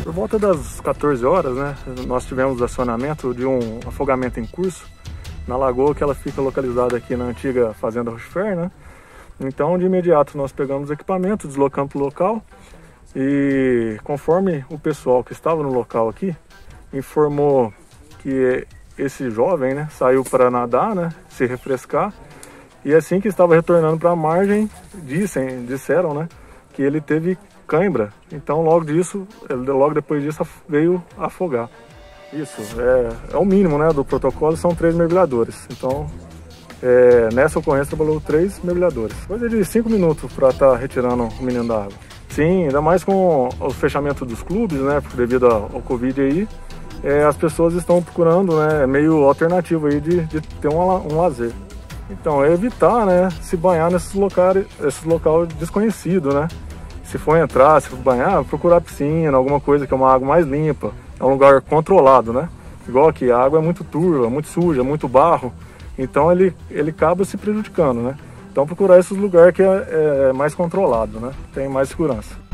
Por volta das 14 horas, né, nós tivemos acionamento de um afogamento em curso na lagoa que ela fica localizada aqui na antiga Fazenda Rochefer, né? Então, de imediato, nós pegamos equipamento, deslocamos para o local e conforme o pessoal que estava no local aqui informou que esse jovem, né, saiu para nadar, né, se refrescar, e assim que estava retornando para a margem, disseram, né, que ele teve cãibra. Então, logo depois disso, veio afogar. Isso, é o mínimo, né, do protocolo, são 3 mergulhadores. Então, nessa ocorrência, trabalhou 3 mergulhadores. Coisa de 5 minutos para estar retirando o menino da água. Sim, ainda mais com o fechamento dos clubes, né, devido ao Covid aí, as pessoas estão procurando, né, meio alternativo aí de ter um lazer. Então, é evitar, né, se banhar nesses locais desconhecidos, né. Se for entrar, se for banhar, procurar piscina, alguma coisa que é uma água mais limpa. É um lugar controlado, né? Igual aqui, a água é muito turva, muito suja, muito barro. Então ele acaba se prejudicando, né? Então procurar esses lugares que é mais controlado, né? Tem mais segurança.